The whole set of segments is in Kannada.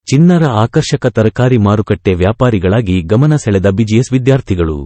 ಚಿನ್ನರ ಆಕರ್ಷಕ ತರಕಾರಿ ಮಾರುಕಟ್ಟೆ ವ್ಯಾಪಾರಿಗಳಾಗಿ ಗಮನ ಸೆಳೆದ ಬಿಜಿಎಸ್ ವಿದ್ಯಾರ್ಥಿಗಳು.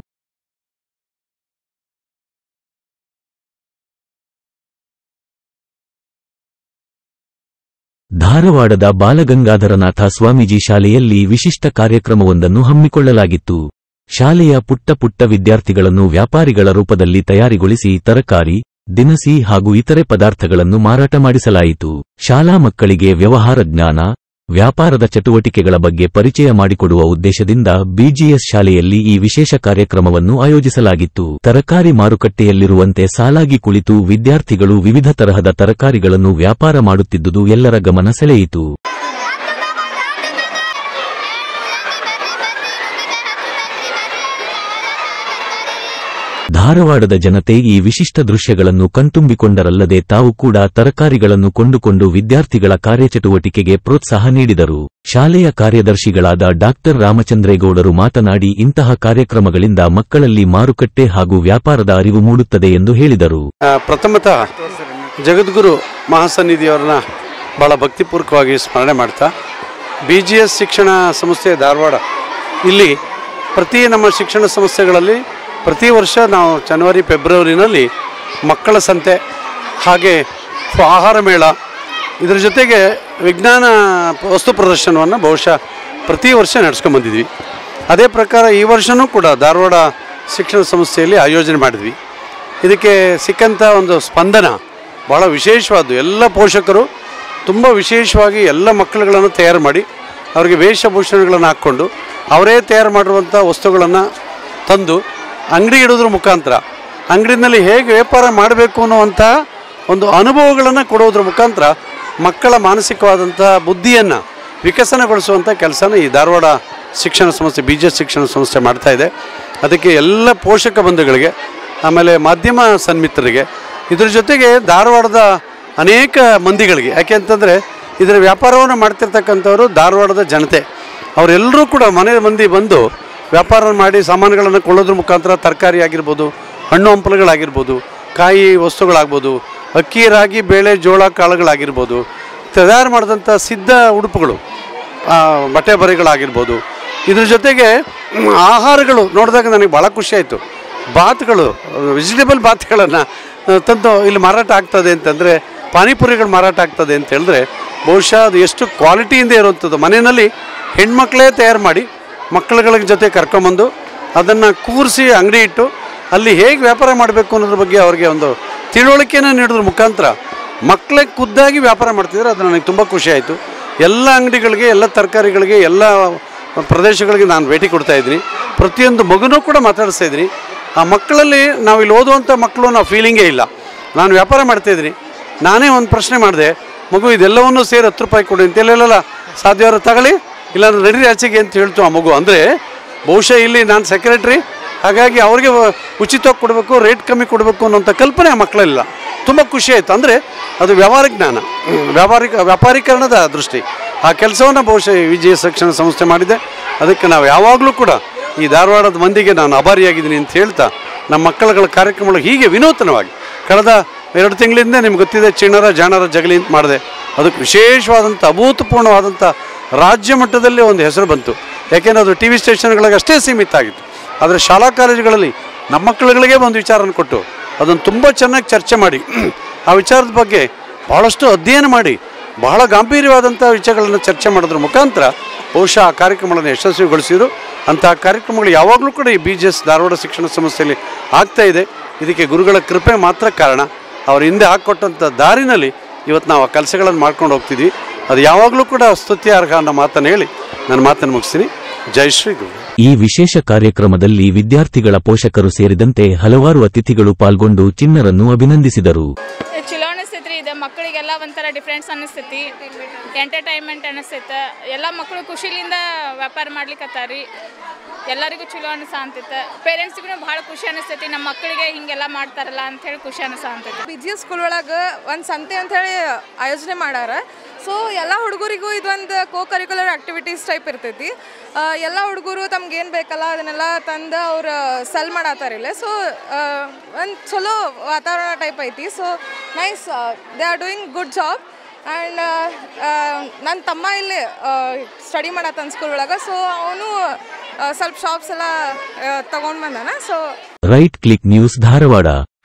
ಧಾರವಾಡದ ಬಾಲಗಂಗಾಧರನಾಥ ಸ್ವಾಮೀಜಿ ಶಾಲೆಯಲ್ಲಿ ವಿಶಿಷ್ಟ ಕಾರ್ಯಕ್ರಮವೊಂದನ್ನು ಹಮ್ಮಿಕೊಳ್ಳಲಾಗಿತ್ತು. ಶಾಲೆಯ ಪುಟ್ಟ ವಿದ್ಯಾರ್ಥಿಗಳನ್ನು ವ್ಯಾಪಾರಿಗಳ ರೂಪದಲ್ಲಿ ತಯಾರಿಗೊಳಿಸಿ ತರಕಾರಿ, ದಿನಸಿ ಹಾಗೂ ಇತರೆ ಪದಾರ್ಥಗಳನ್ನು ಮಾರಾಟ ಮಾಡಿಸಲಾಯಿತು. ಶಾಲಾ ಮಕ್ಕಳಿಗೆ ವ್ಯವಹಾರ ಜ್ಞಾನ, ವ್ಯಾಪಾರದ ಚಟುವಟಿಕೆಗಳ ಬಗ್ಗೆ ಪರಿಚಯ ಮಾಡಿಕೊಡುವ ಉದ್ದೇಶದಿಂದ ಬಿಜಿಎಸ್ ಶಾಲೆಯಲ್ಲಿ ಈ ವಿಶೇಷ ಕಾರ್ಯಕ್ರಮವನ್ನು ಆಯೋಜಿಸಲಾಗಿತ್ತು. ತರಕಾರಿ ಮಾರುಕಟ್ಟೆಯಲ್ಲಿರುವಂತೆ ಸಾಲಾಗಿ ಕುಳಿತು ವಿದ್ಯಾರ್ಥಿಗಳು ವಿವಿಧ ತರಹದ ತರಕಾರಿಗಳನ್ನು ವ್ಯಾಪಾರ ಮಾಡುತ್ತಿದ್ದುದು ಎಲ್ಲರ ಗಮನ ಸೆಳೆಯಿತು. ಧಾರವಾಡದ ಜನತೆ ಈ ವಿಶಿಷ್ಟ ದೃಶ್ಯಗಳನ್ನು ಕಣ್ತುಂಬಿಕೊಂಡರಲ್ಲದೆ ತಾವು ಕೂಡ ತರಕಾರಿಗಳನ್ನು ಕೊಂಡುಕೊಂಡು ವಿದ್ಯಾರ್ಥಿಗಳ ಕಾರ್ಯಚಟುವಟಿಕೆಗೆ ಪ್ರೋತ್ಸಾಹ ನೀಡಿದರು. ಶಾಲೆಯ ಕಾರ್ಯದರ್ಶಿಗಳಾದ ಡಾ ರಾಮಚಂದ್ರೇಗೌಡರು ಮಾತನಾಡಿ, ಇಂತಹ ಕಾರ್ಯಕ್ರಮಗಳಿಂದ ಮಕ್ಕಳಲ್ಲಿ ಮಾರುಕಟ್ಟೆ ಹಾಗೂ ವ್ಯಾಪಾರದ ಅರಿವು ಮೂಡುತ್ತದೆ ಎಂದು ಹೇಳಿದರು. ಪ್ರಥಮತಃ ಜಗದ್ಗುರು ಮಹಾಸನ್ನಿಧಿಯವರನ್ನ ಬಹಳ ಭಕ್ತಿಪೂರ್ವಕವಾಗಿ ಸ್ಮರಣೆ ಮಾಡ್ತಾ, ಬಿಜಿಎಸ್ ಶಿಕ್ಷಣ ಸಂಸ್ಥೆ ಧಾರವಾಡ ಇಲ್ಲಿ ಪ್ರತಿ ನಮ್ಮ ಶಿಕ್ಷಣ ಸಂಸ್ಥೆಗಳಲ್ಲಿ ಪ್ರತಿ ವರ್ಷ ನಾವು ಜನವರಿ ಫೆಬ್ರವರಿನಲ್ಲಿ ಮಕ್ಕಳ ಸಂತೆ, ಹಾಗೆ ಆಹಾರ ಮೇಳ, ಇದರ ಜೊತೆಗೆ ವಿಜ್ಞಾನ ವಸ್ತು ಪ್ರದರ್ಶನವನ್ನು ಬಹುಶಃ ಪ್ರತಿ ವರ್ಷ ನಡೆಸ್ಕೊಂಡ್ಬಂದಿದ್ವಿ. ಅದೇ ಪ್ರಕಾರ ಈ ವರ್ಷವೂ ಕೂಡ ಧಾರವಾಡ ಶಿಕ್ಷಣ ಸಂಸ್ಥೆಯಲ್ಲಿ ಆಯೋಜನೆ ಮಾಡಿದ್ವಿ. ಇದಕ್ಕೆ ಸಿಕ್ಕಂಥ ಒಂದು ಸ್ಪಂದನ ಭಾಳ ವಿಶೇಷವಾದ್ದು. ಎಲ್ಲ ಪೋಷಕರು ತುಂಬ ವಿಶೇಷವಾಗಿ ಎಲ್ಲ ಮಕ್ಕಳುಗಳನ್ನು ತಯಾರು ಮಾಡಿ ಅವರಿಗೆ ವೇಷಭೂಷಣಗಳನ್ನು ಹಾಕ್ಕೊಂಡು ಅವರೇ ತಯಾರು ಮಾಡಿರುವಂಥ ವಸ್ತುಗಳನ್ನು ತಂದು ಅಂಗಡಿ ಇಡೋದ್ರ ಮುಖಾಂತರ ಅಂಗಡಿನಲ್ಲಿ ಹೇಗೆ ವ್ಯಾಪಾರ ಮಾಡಬೇಕು ಅನ್ನುವಂಥ ಒಂದು ಅನುಭವಗಳನ್ನು ಕೊಡೋದ್ರ ಮುಖಾಂತರ ಮಕ್ಕಳ ಮಾನಸಿಕವಾದಂಥ ಬುದ್ಧಿಯನ್ನು ವಿಕಸನಗೊಳಿಸುವಂಥ ಕೆಲಸನ ಈ ಧಾರವಾಡ ಶಿಕ್ಷಣ ಸಂಸ್ಥೆ ಬಿಜಿಎಸ್ ಶಿಕ್ಷಣ ಸಂಸ್ಥೆ ಮಾಡ್ತಾಯಿದೆ. ಅದಕ್ಕೆ ಎಲ್ಲ ಪೋಷಕ ಬಂಧುಗಳಿಗೆ, ಆಮೇಲೆ ಮಾಧ್ಯಮ ಸನ್ಮಿತ್ರರಿಗೆ, ಇದ್ರ ಜೊತೆಗೆ ಧಾರವಾಡದ ಅನೇಕ ಮಂದಿಗಳಿಗೆ, ಯಾಕೆ ಅಂತಂದರೆ ಇದರ ವ್ಯಾಪಾರವನ್ನು ಮಾಡ್ತಿರ್ತಕ್ಕಂಥವರು ಧಾರವಾಡದ ಜನತೆ, ಅವರೆಲ್ಲರೂ ಕೂಡ ಮನೆ ಮಂದಿ ಬಂದು ವ್ಯಾಪಾರ ಮಾಡಿ ಸಾಮಾನುಗಳನ್ನು ಕೊಳ್ಳೋದ್ರ ಮುಖಾಂತರ ತರಕಾರಿ ಆಗಿರ್ಬೋದು, ಹಣ್ಣು ಹಂಪಲುಗಳಾಗಿರ್ಬೋದು, ಕಾಯಿ ವಸ್ತುಗಳಾಗ್ಬೋದು, ಅಕ್ಕಿ ರಾಗಿ ಬೇಳೆ ಜೋಳ ಕಾಳುಗಳಾಗಿರ್ಬೋದು, ತಯಾರು ಮಾಡಿದಂಥ ಸಿದ್ಧ ಉಡುಪುಗಳು, ಬಟ್ಟೆ ಬರೆಗಳಾಗಿರ್ಬೋದು, ಇದ್ರ ಜೊತೆಗೆ ಆಹಾರಗಳು ನೋಡಿದಾಗ ನನಗೆ ಭಾಳ ಖುಷಿಯಾಯಿತು. ಬಾತ್ಗಳು, ವೆಜಿಟೇಬಲ್ ಬಾತ್ಗಳನ್ನು ತಂದು ಇಲ್ಲಿ ಮಾರಾಟ ಆಗ್ತದೆ ಅಂತಂದರೆ, ಪಾನಿಪುರಿಗಳು ಮಾರಾಟ ಆಗ್ತದೆ ಅಂತ ಹೇಳಿದ್ರೆ ಬಹುಶಃ ಅದು ಎಷ್ಟು ಕ್ವಾಲಿಟಿಯಿಂದ ಇರುವಂಥದ್ದು. ಮನೆಯಲ್ಲಿ ಹೆಣ್ಮಕ್ಳೇ ತಯಾರು ಮಾಡಿ ಮಕ್ಕಳುಗಳ ಜೊತೆ ಕರ್ಕೊಂಬಂದು ಅದನ್ನು ಕೂರಿಸಿ ಅಂಗಡಿ ಇಟ್ಟು ಅಲ್ಲಿ ಹೇಗೆ ವ್ಯಾಪಾರ ಮಾಡಬೇಕು ಅನ್ನೋದ್ರ ಬಗ್ಗೆ ಅವರಿಗೆ ಒಂದು ತಿಳುವಳಿಕೆಯನ್ನು ನೀಡೋದ್ರ ಮುಖಾಂತರ ಮಕ್ಕಳೇ ಖುದ್ದಾಗಿ ವ್ಯಾಪಾರ ಮಾಡ್ತಿದ್ರು. ಅದು ನನಗೆ ತುಂಬ ಖುಷಿಯಾಯಿತು. ಎಲ್ಲ ಅಂಗಡಿಗಳಿಗೆ, ಎಲ್ಲ ತರಕಾರಿಗಳಿಗೆ, ಎಲ್ಲ ಪ್ರದೇಶಗಳಿಗೆ ನಾನು ಭೇಟಿ ಕೊಡ್ತಾಯಿದ್ದೀನಿ. ಪ್ರತಿಯೊಂದು ಮಗುನೂ ಕೂಡ ಮಾತಾಡಿಸ್ತಾಯಿದ್ದೀನಿ. ಆ ಮಕ್ಕಳಲ್ಲಿ ನಾವು ಇಲ್ಲಿ ಓದುವಂಥ ಮಕ್ಕಳು ನಾವು ಫೀಲಿಂಗೇ ಇಲ್ಲ. ನಾನು ವ್ಯಾಪಾರ ಮಾಡ್ತಾಯಿದ್ದೀನಿ. ನಾನೇ ಒಂದು ಪ್ರಶ್ನೆ ಮಾಡಿದೆ, ಮಗು ಇದೆಲ್ಲವನ್ನೂ ಸೇರಿ 10 ರೂಪಾಯಿ ಕೊಡಿ ಅಂತ. ಇಲ್ಲ ಸಾಧ್ಯವಾದ್ರೆ ತಗೊಳ್ಳಿ, ಇಲ್ಲ ನಡೀರಿ ಆಚೆಗೆ ಅಂತ ಹೇಳ್ತು ಆ ಮಗು. ಅಂದರೆ ಬಹುಶಃ ಇಲ್ಲಿ ನಾನು ಸೆಕ್ರೆಟ್ರಿ, ಹಾಗಾಗಿ ಅವ್ರಿಗೆ ಉಚಿತವಾಗಿ ಕೊಡಬೇಕು, ರೇಟ್ ಕಮ್ಮಿ ಕೊಡಬೇಕು ಅನ್ನೋಂಥ ಕಲ್ಪನೆ ಆ ಮಕ್ಕಳಿಲ್ಲ. ತುಂಬ ಖುಷಿ ಆಯಿತು. ಅಂದರೆ ಅದು ವ್ಯವಹಾರ ಜ್ಞಾನ, ವ್ಯಾಪಾರೀಕರಣದ ದೃಷ್ಟಿ. ಆ ಕೆಲಸವನ್ನು ಬಹುಶಃ ಬಿಜಿಎಸ್ ಶಿಕ್ಷಣ ಸಂಸ್ಥೆ ಮಾಡಿದೆ. ಅದಕ್ಕೆ ನಾವು ಯಾವಾಗಲೂ ಕೂಡ ಈ ಧಾರವಾಡದ ಮಂದಿಗೆ ನಾನು ಆಭಾರಿಯಾಗಿದ್ದೀನಿ ಅಂತ ಹೇಳ್ತಾ, ನಮ್ಮ ಮಕ್ಕಳುಗಳ ಕಾರ್ಯಕ್ರಮಗಳು ಹೀಗೆ ವಿನೂತನವಾಗಿ ಕಳೆದ 2 ತಿಂಗಳಿಂದ ನಿಮ್ಗೆ ಗೊತ್ತಿದೆ, ಚಿಣ್ಣರ ಜಾಣರ ಜಗಲಿ ಅಂತ ಮಾಡಿದೆ. ಅದಕ್ಕೆ ವಿಶೇಷವಾದಂಥ ಅಭೂತಪೂರ್ಣವಾದಂಥ ರಾಜ್ಯ ಮಟ್ಟದಲ್ಲಿ ಒಂದು ಹೆಸರು ಬಂತು. ಯಾಕೆಂದರೆ ಅದು ಟಿ ವಿ ಸ್ಟೇಷನ್ಗಳಿಗೆ ಅಷ್ಟೇ ಸೀಮಿತ ಆಗಿತ್ತು. ಆದರೆ ಶಾಲಾ ಕಾಲೇಜುಗಳಲ್ಲಿ ನಮ್ಮ ಮಕ್ಕಳುಗಳಿಗೆ ಒಂದು ವಿಚಾರನ ಕೊಟ್ಟು ಅದನ್ನು ತುಂಬ ಚೆನ್ನಾಗಿ ಚರ್ಚೆ ಮಾಡಿ ಆ ವಿಚಾರದ ಬಗ್ಗೆ ಭಾಳಷ್ಟು ಅಧ್ಯಯನ ಮಾಡಿ ಬಹಳ ಗಾಂಭೀರ್ಯವಾದಂಥ ವಿಷಯಗಳನ್ನು ಚರ್ಚೆ ಮಾಡೋದ್ರ ಮುಖಾಂತರ ಬಹುಶಃ ಆ ಕಾರ್ಯಕ್ರಮಗಳನ್ನು ಯಶಸ್ವಿಗೊಳಿಸಿದರು. ಅಂತಹ ಕಾರ್ಯಕ್ರಮಗಳು ಯಾವಾಗಲೂ ಕೂಡ ಈ ಬಿಜಿಎಸ್ ಧಾರವಾಡ ಶಿಕ್ಷಣ ಸಂಸ್ಥೆಯಲ್ಲಿ ಆಗ್ತಾಯಿದೆ. ಇದಕ್ಕೆ ಗುರುಗಳ ಕೃಪೆ ಮಾತ್ರ ಕಾರಣ. ಅವ್ರ ಹಿಂದೆ ಹಾಕ್ಕೊಟ್ಟಂಥ ದಾರಿನಲ್ಲಿ ಇವತ್ತು ನಾವು ಆ ಕೆಲಸಗಳನ್ನು ಮಾಡ್ಕೊಂಡು ಹೋಗ್ತಿದ್ವಿ. ಅದು ಯಾವಾಗಲೂ ಕೂಡ ಸ್ತುತ್ಯಾರ್ಹ ಅನ್ನೋ ಮಾತನ್ನು ಹೇಳಿ ನನ್ನ ಮಾತನ್ನು ಮುಗಿಸ್ತೀನಿ. ಜೈ ಶ್ರೀ ಗುರು. ಈ ವಿಶೇಷ ಕಾರ್ಯಕ್ರಮದಲ್ಲಿ ವಿದ್ಯಾರ್ಥಿಗಳ ಪೋಷಕರು ಸೇರಿದಂತೆ ಹಲವಾರು ಅತಿಥಿಗಳು ಪಾಲ್ಗೊಂಡು ಚಿಣ್ಣರನ್ನು ಅಭಿನಂದಿಸಿದರು. ಚಲೋ ಅನಿಸ್ತೈತ್ರಿ. ಇದು ಮಕ್ಕಳಿಗೆಲ್ಲ ಒಂಥರ ಡಿಫ್ರೆನ್ಸ್ ಅನಿಸ್ತೈತಿ, ಎಂಟರ್ಟೈನ್ಮೆಂಟ್ ಅನಿಸ್ತೈತೆ. ಎಲ್ಲ ಮಕ್ಕಳು ಖುಷಿಲಿಂದ ವ್ಯಾಪಾರ ಮಾಡ್ಲಿಕ್ಕತ್ತಾರಿ. ಎಲ್ಲರಿಗೂ ಚಲೋ ಅನಿಸ್ತೈತೆ. ಪೇರೆಂಟ್ಸ್ಗೂ ಭಾಳ ಖುಷಿ ಅನಿಸ್ತೈತಿ, ನಮ್ಮ ಮಕ್ಕಳಿಗೆ ಹಿಂಗೆಲ್ಲ ಮಾಡ್ತಾರಲ್ಲ ಅಂಥೇಳಿ ಖುಷಿ ಅನಿಸ್ತೈತಿ. ಬಿಜಿಎಸ್ ಸ್ಕೂಲ್ ಒಳಗೆ ಒಂದು ಸಂತೆ ಅಂಥೇಳಿ ಆಯೋಜನೆ ಮಾಡ್ಯಾರ. ಸೊ ಎಲ್ಲ ಹುಡುಗರಿಗೂ ಇದೊಂದು ಕರಿಕ್ಯುಲರ್ ಆ್ಯಕ್ಟಿವಿಟೀಸ್ ಟೈಪ್ ಇರ್ತೈತಿ. ಎಲ್ಲ ಹುಡುಗರು ತಮ್ಗೇನು ಬೇಕಲ್ಲ ಅದನ್ನೆಲ್ಲ ತಂದು ಅವ್ರು ಸೆಲ್ ಮಾಡತ್ತಾರಿಲ್ಲ. ಸೊ ಒಂದು ಚಲೋ ವಾತಾವರಣ ಟೈಪ್ ಐತಿ. So nice, they are doing good job. And ನನ್ನ ತಮ್ಮ ಇಲ್ಲಿ ಸ್ಟಡಿ ಮಾಡತ್ತನ ಸ್ಕೂಲ್ ಒಳಗೆ, ಸೊ ಅವನು ಸ್ವಲ್ಪ ಶಾಪ್ಸ್ ಎಲ್ಲ ತೊಗೊಂಡು ಬಂದಾನ. So right click news Dharwad.